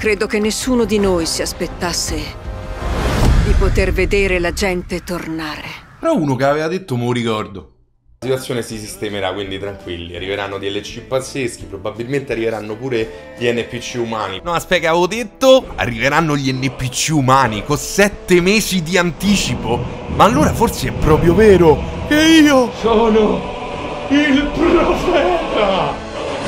Credo che nessuno di noi si aspettasse di poter vedere la gente tornare. Però uno che aveva detto me lo ricordo. La situazione si sistemerà, quindi tranquilli. Arriveranno DLC pazzeschi, probabilmente arriveranno pure gli NPC umani. No, aspetta, avevo detto arriveranno gli NPC umani con 7 mesi di anticipo. Ma allora forse è proprio vero che io sono il profeta.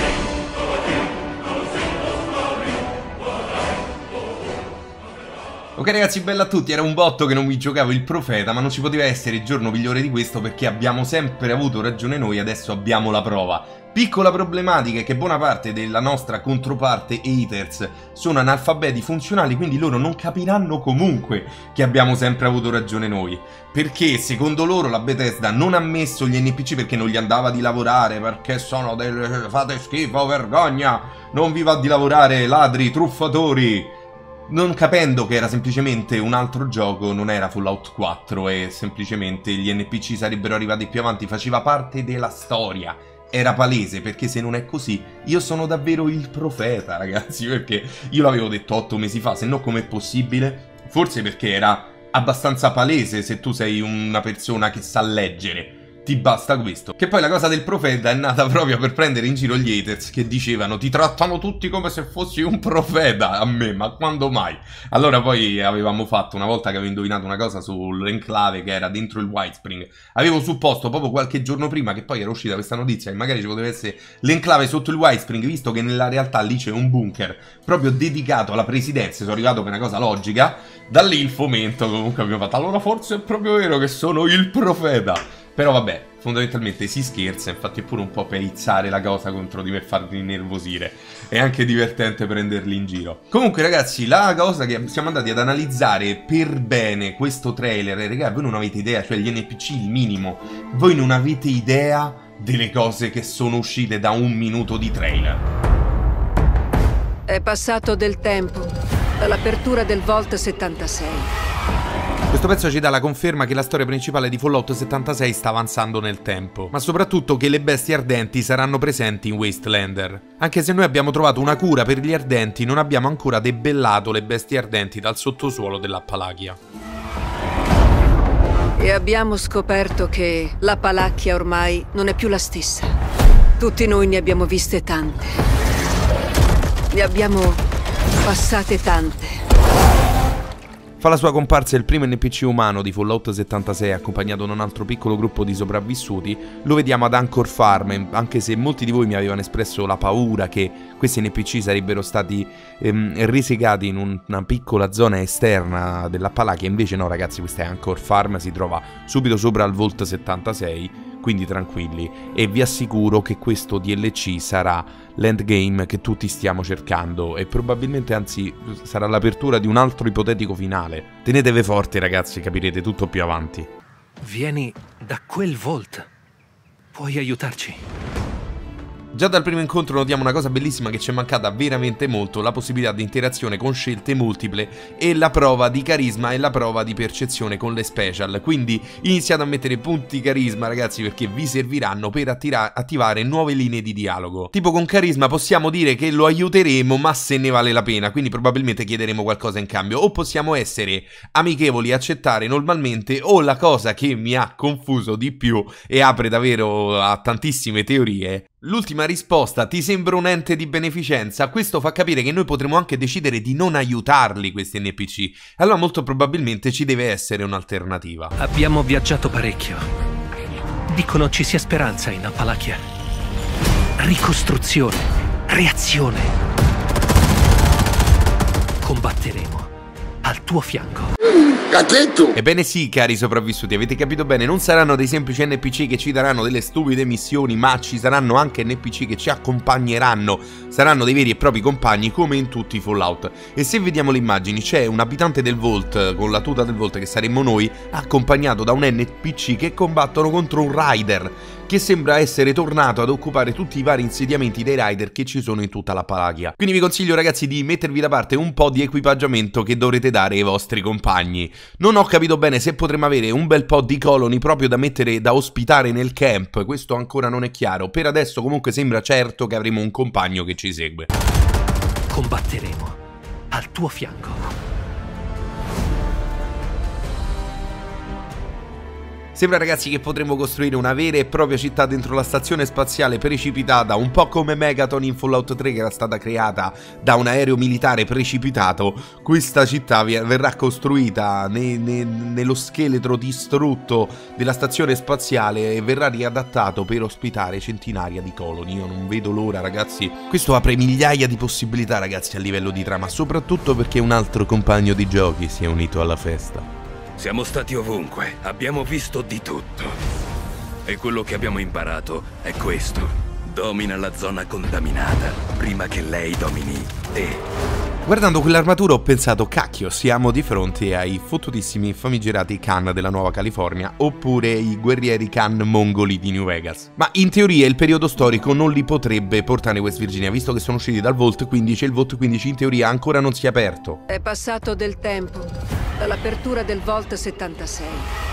Ok ragazzi, bella a tutti, era un botto che non vi giocavo il profeta, ma non ci poteva essere giorno migliore di questo perché abbiamo sempre avuto ragione noi, adesso abbiamo la prova. Piccola problematica è che buona parte della nostra controparte haters sono analfabeti funzionali, quindi loro non capiranno comunque che abbiamo sempre avuto ragione noi. Perché secondo loro la Bethesda non ha messo gli NPC perché non gli andava di lavorare, perché sono delle... fate schifo, vergogna, non vi va di lavorare, ladri, truffatori. Non capendo che era semplicemente un altro gioco, non era Fallout 4 e semplicemente gli NPC sarebbero arrivati più avanti, faceva parte della storia. Era palese, perché se non è così, io sono davvero il profeta, ragazzi, perché io l'avevo detto 8 mesi fa, se no com'è possibile? Forse perché era abbastanza palese se tu sei una persona che sa leggere. Ti basta questo. Che poi la cosa del profeta è nata proprio per prendere in giro gli haters che dicevano ti trattano tutti come se fossi un profeta. A me, ma quando mai? Allora poi avevamo fatto, una volta che avevo indovinato una cosa sull'enclave che era dentro il Whitespring, avevo supposto proprio qualche giorno prima che poi era uscita questa notizia che magari ci poteva essere l'enclave sotto il Whitespring, visto che nella realtà lì c'è un bunker proprio dedicato alla presidenza. Sono arrivato per una cosa logica. Da lì il fomento comunque abbiamo fatto. Allora forse è proprio vero che sono il profeta. Però vabbè, fondamentalmente si scherza, infatti è pure un po' per izzare la cosa contro di me, farli innervosire. È anche divertente prenderli in giro. Comunque ragazzi, la cosa che siamo andati ad analizzare per bene questo trailer, raga, voi non avete idea, cioè gli NPC il minimo, voi non avete idea delle cose che sono uscite da un minuto di trailer. È passato del tempo dall'apertura del Vault 76. Questo pezzo ci dà la conferma che la storia principale di Fallout 76 sta avanzando nel tempo, ma soprattutto che le bestie ardenti saranno presenti in Wastelander. Anche se noi abbiamo trovato una cura per gli ardenti, non abbiamo ancora debellato le bestie ardenti dal sottosuolo dell'Appalachia. E abbiamo scoperto che l'Appalachia ormai non è più la stessa. Tutti noi ne abbiamo viste tante. Ne abbiamo passate tante. Fa la sua comparsa il primo NPC umano di Fallout 76 accompagnato da un altro piccolo gruppo di sopravvissuti. Lo vediamo ad Anchor Farm, anche se molti di voi mi avevano espresso la paura che questi NPC sarebbero stati risegati in una piccola zona esterna dell'Appalachia. Invece no ragazzi, questa è Anchor Farm, si trova subito sopra il Vault 76. Quindi tranquilli, e vi assicuro che questo DLC sarà l'endgame che tutti stiamo cercando e probabilmente, anzi, sarà l'apertura di un altro ipotetico finale. Tenetevi forti ragazzi, capirete tutto più avanti. Vieni da quel Vault. Puoi aiutarci? Già dal primo incontro notiamo una cosa bellissima che ci è mancata veramente molto, la possibilità di interazione con scelte multiple e la prova di carisma e la prova di percezione con le special. Quindi iniziate a mettere punti carisma ragazzi, perché vi serviranno per attivare nuove linee di dialogo. Tipo con carisma possiamo dire che lo aiuteremo ma se ne vale la pena, quindi probabilmente chiederemo qualcosa in cambio, o possiamo essere amichevoli, accettare normalmente, o la cosa che mi ha confuso di più e apre davvero a tantissime teorie, l'ultima risposta, ti sembra un ente di beneficenza? Questo fa capire che noi potremo anche decidere di non aiutarli questi NPC. Allora molto probabilmente ci deve essere un'alternativa. Abbiamo viaggiato parecchio. Dicono ci sia speranza in Appalachia. Ricostruzione, reazione. Combatteremo al tuo fianco. Cazzetto! Ebbene sì, cari sopravvissuti, avete capito bene, non saranno dei semplici NPC che ci daranno delle stupide missioni, ma ci saranno anche NPC che ci accompagneranno, saranno dei veri e propri compagni come in tutti i Fallout. E se vediamo le immagini, c'è un abitante del Vault, con la tuta del Vault che saremmo noi, accompagnato da un NPC che combattono contro un Rider, che sembra essere tornato ad occupare tutti i vari insediamenti dei Rider che ci sono in tutta l'Appalachia. Quindi vi consiglio ragazzi di mettervi da parte un po' di equipaggiamento che dovrete dare ai vostri compagni. Non ho capito bene se potremo avere un bel po' di coloni proprio da mettere, da ospitare nel camp, questo ancora non è chiaro. Per adesso comunque sembra certo che avremo un compagno che ci segue. Combatteremo tuo fianco. Sembra, ragazzi, che potremmo costruire una vera e propria città dentro la stazione spaziale precipitata, un po' come Megaton in Fallout 3, che era stata creata da un aereo militare precipitato. Questa città verrà costruita nello scheletro distrutto della stazione spaziale e verrà riadattato per ospitare centinaia di coloni. Io non vedo l'ora, ragazzi. Questo apre migliaia di possibilità, ragazzi, a livello di trama, soprattutto perché un altro compagno di giochi si è unito alla festa. Siamo stati ovunque, abbiamo visto di tutto. E quello che abbiamo imparato è questo. Domina la zona contaminata, prima che lei domini te. Guardando quell'armatura ho pensato, cacchio, siamo di fronte ai fottutissimi famigerati Khan della Nuova California, oppure i guerrieri Khan mongoli di New Vegas. Ma in teoria il periodo storico non li potrebbe portare West Virginia, visto che sono usciti dal Vault 15 e il Vault 15 in teoria ancora non si è aperto. È passato del tempo dall'apertura del Vault 76.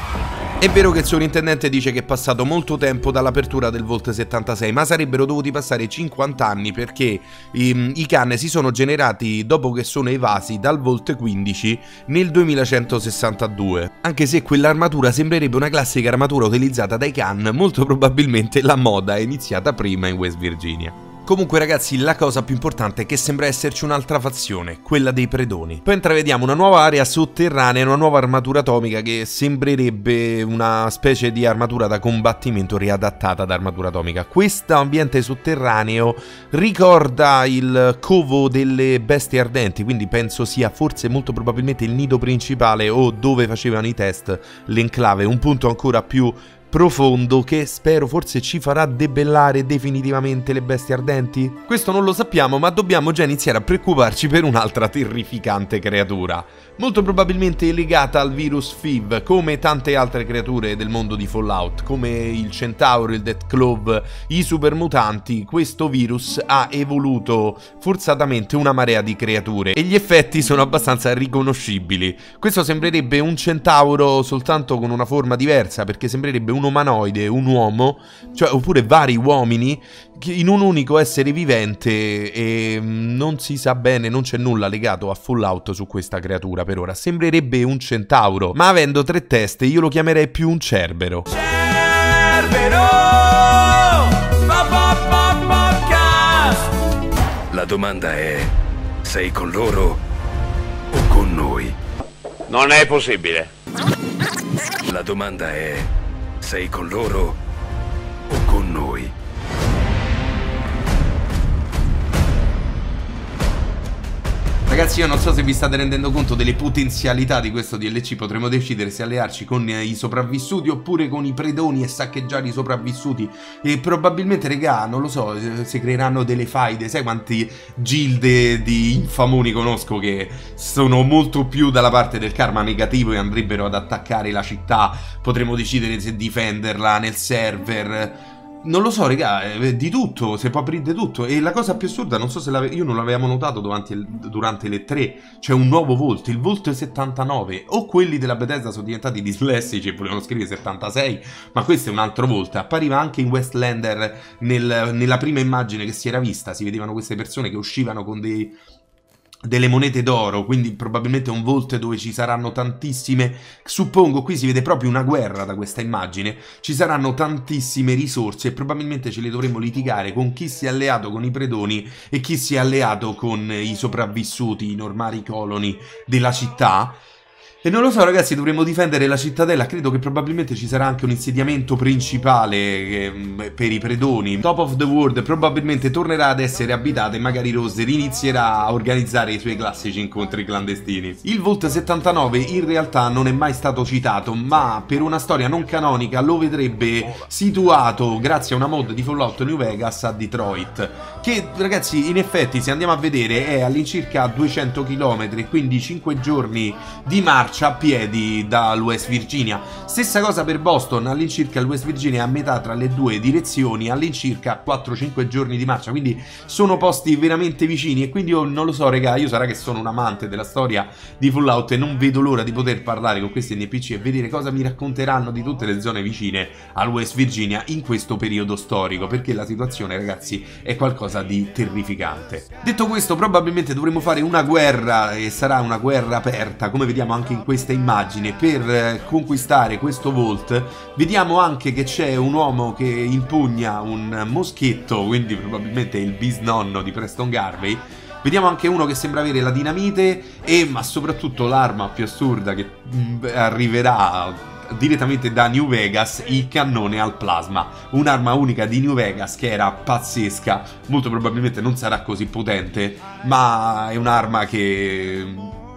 È vero che il sovrintendente dice che è passato molto tempo dall'apertura del Vault 76, ma sarebbero dovuti passare 50 anni perché i Khan si sono generati dopo che sono evasi dal Vault 15 nel 2162. Anche se quell'armatura sembrerebbe una classica armatura utilizzata dai Khan, molto probabilmente la moda è iniziata prima in West Virginia. Comunque, ragazzi, la cosa più importante è che sembra esserci un'altra fazione, quella dei predoni. Poi intravediamo una nuova area sotterranea, una nuova armatura atomica che sembrerebbe una specie di armatura da combattimento riadattata ad armatura atomica. Questo ambiente sotterraneo ricorda il covo delle bestie ardenti, quindi penso sia forse molto probabilmente il nido principale o dove facevano i test l'enclave, un punto ancora più profondo che spero forse ci farà debellare definitivamente le bestie ardenti? Questo non lo sappiamo, ma dobbiamo già iniziare a preoccuparci per un'altra terrificante creatura, molto probabilmente legata al virus FIV, come tante altre creature del mondo di Fallout, come il Centauro, il Deathclaw, i supermutanti. Questo virus ha evoluto forzatamente una marea di creature e gli effetti sono abbastanza riconoscibili. Questo sembrerebbe un centauro soltanto con una forma diversa, perché sembrerebbe un umanoide, un uomo, cioè oppure vari uomini in un unico essere vivente, e non si sa bene, non c'è nulla legato a Fallout su questa creatura per ora. Sembrerebbe un centauro, ma avendo 3 teste io lo chiamerei più un cerbero. Cerbero! La domanda è: sei con loro o con noi? Non è possibile. La domanda è: sei con loro o con noi? Ragazzi, io non so se vi state rendendo conto delle potenzialità di questo DLC. Potremmo decidere se allearci con i sopravvissuti oppure con i predoni e saccheggiare i sopravvissuti. E probabilmente, regà, non lo so, si creeranno delle faide. Sai quanti gilde di infamoni conosco che sono molto più dalla parte del karma negativo e andrebbero ad attaccare la città. Potremmo decidere se difenderla nel server. Non lo so, raga, di tutto, si può aprire di tutto. E la cosa più assurda, non so se io non l'avevamo notato durante le 3, c'è un nuovo Vault, il Vault 79. O quelli della Bethesda sono diventati dislessici e volevano scrivere 76, ma questo è un altro Vault. Appariva anche in Westlander nella prima immagine che si era vista, si vedevano queste persone che uscivano con delle monete d'oro, quindi probabilmente un Vault dove ci saranno tantissime, suppongo qui si vede proprio una guerra da questa immagine, ci saranno tantissime risorse e probabilmente ce le dovremo litigare con chi si è alleato con i predoni e chi si è alleato con i sopravvissuti, i normali coloni della città. E non lo so, ragazzi, dovremmo difendere la cittadella. Credo che probabilmente ci sarà anche un insediamento principale per i predoni. Top of the World probabilmente tornerà ad essere abitata e magari Rose inizierà a organizzare i suoi classici incontri clandestini. Il Vault 79 in realtà non è mai stato citato, ma per una storia non canonica lo vedrebbe situato grazie a una mod di Fallout New Vegas a Detroit, che, ragazzi, in effetti se andiamo a vedere è all'incirca 200 km, quindi 5 giorni di marcia marcia a piedi dal West Virginia. Stessa cosa per Boston, all'incirca il West Virginia è a metà tra le due direzioni, all'incirca 4-5 giorni di marcia, quindi sono posti veramente vicini. E quindi io non lo so raga, io sarà che sono un amante della storia di Fallout e non vedo l'ora di poter parlare con questi NPC e vedere cosa mi racconteranno di tutte le zone vicine al West Virginia in questo periodo storico, perché la situazione ragazzi è qualcosa di terrificante. Detto questo, probabilmente dovremo fare una guerra, e sarà una guerra aperta come vediamo anche in questa immagine, per conquistare questo Vault. Vediamo anche che c'è un uomo che impugna un moschetto, quindi probabilmente è il bisnonno di Preston Garvey. Vediamo anche uno che sembra avere la dinamite ma soprattutto l'arma più assurda che arriverà direttamente da New Vegas, il cannone al plasma, un'arma unica di New Vegas che era pazzesca. Molto probabilmente non sarà così potente, ma è un'arma che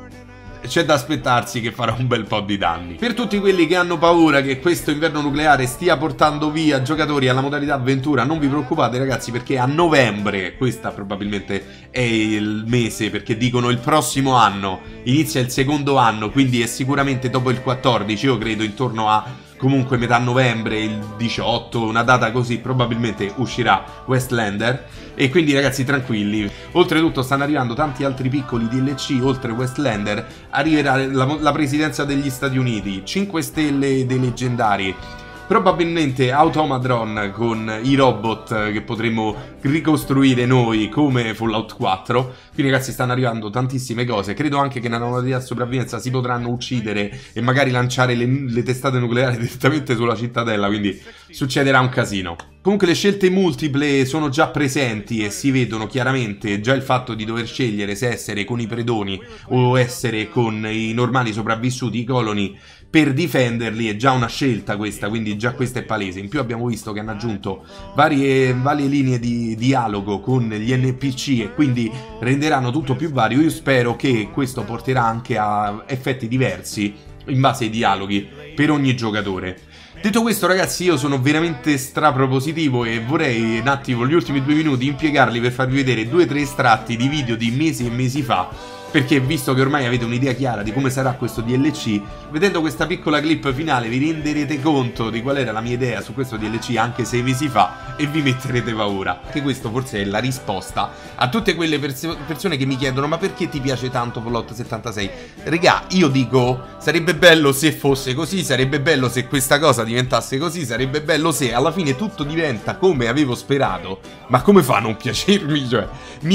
c'è da aspettarsi che farà un bel po' di danni. Per tutti quelli che hanno paura che questo inverno nucleare stia portando via giocatori alla modalità avventura, non vi preoccupate ragazzi, perché a novembre, questa probabilmente è il mese, perché dicono il prossimo anno inizia il secondo anno, quindi è sicuramente dopo il 14, io credo intorno a comunque metà novembre, il 18, una data così, probabilmente uscirà Westlander. E quindi ragazzi tranquilli, oltretutto stanno arrivando tanti altri piccoli DLC. Oltre Westlander arriverà la presidenza degli Stati Uniti, 5 stelle dei leggendari, probabilmente Automatron con i robot che potremo ricostruire noi come Fallout 4. Quindi ragazzi stanno arrivando tantissime cose. Credo anche che nella modalità sopravvivenza si potranno uccidere e magari lanciare le testate nucleari direttamente sulla cittadella, quindi succederà un casino. Comunque le scelte multiple sono già presenti e si vedono chiaramente. Già il fatto di dover scegliere se essere con i predoni o essere con i normali sopravvissuti, i coloni, per difenderli è già una scelta questa, quindi già questa è palese. In più abbiamo visto che hanno aggiunto varie linee di dialogo con gli NPC e quindi renderanno tutto più vario. Io spero che questo porterà anche a effetti diversi in base ai dialoghi per ogni giocatore. Detto questo ragazzi, io sono veramente strapropositivo e vorrei un attimo gli ultimi 2 minuti impiegarli per farvi vedere 2-3 estratti di video di mesi e mesi fa, perché visto che ormai avete un'idea chiara di come sarà questo DLC, vedendo questa piccola clip finale vi renderete conto di qual era la mia idea su questo DLC anche 6 mesi fa e vi metterete paura. Che questo forse è la risposta a tutte quelle persone che mi chiedono ma perché ti piace tanto Fallout 76? Regà, io dico, sarebbe bello se fosse così, sarebbe bello se questa cosa diventasse così, sarebbe bello se alla fine tutto diventa come avevo sperato, ma come fa a non piacermi? Cioè,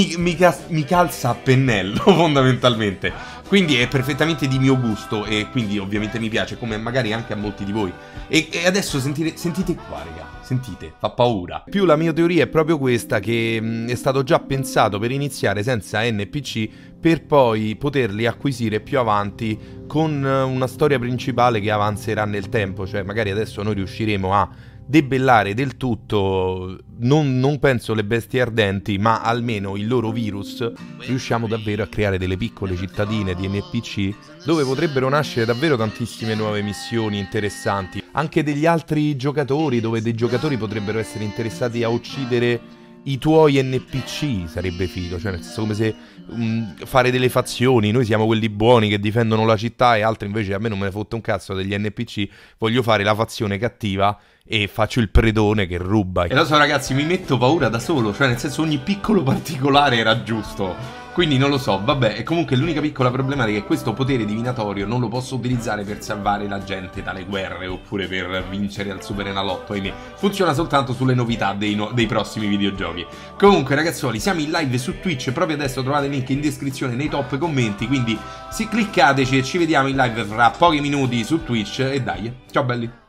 mi calza a pennello fondamentalmente. Quindi è perfettamente di mio gusto e quindi ovviamente mi piace, come magari anche a molti di voi. E adesso sentite qua raga, sentite, fa paura. Più la mia teoria è proprio questa, che è stato già pensato per iniziare senza NPC per poi poterli acquisire più avanti con una storia principale che avanzerà nel tempo. Cioè magari adesso noi riusciremo a debellare del tutto, non penso le bestie ardenti, ma almeno il loro virus. Riusciamo davvero a creare delle piccole cittadine di NPC dove potrebbero nascere davvero tantissime nuove missioni interessanti, anche degli altri giocatori, dove dei giocatori potrebbero essere interessati a uccidere i tuoi NPC. Sarebbe figo, cioè nel senso come se fare delle fazioni, noi siamo quelli buoni che difendono la città e altri invece a me non me ne fotte un cazzo degli NPC, voglio fare la fazione cattiva e faccio il predone che ruba. E lo so ragazzi, mi metto paura da solo, cioè nel senso ogni piccolo particolare era giusto. Quindi non lo so, vabbè, e comunque l'unica piccola problematica è che questo potere divinatorio non lo posso utilizzare per salvare la gente dalle guerre oppure per vincere al Super Enalotto, ahimè. Funziona soltanto sulle novità dei prossimi videogiochi. Comunque ragazzuoli, siamo in live su Twitch, proprio adesso trovate il link in descrizione nei top commenti, quindi cliccateci e ci vediamo in live fra pochi minuti su Twitch e dai, ciao belli!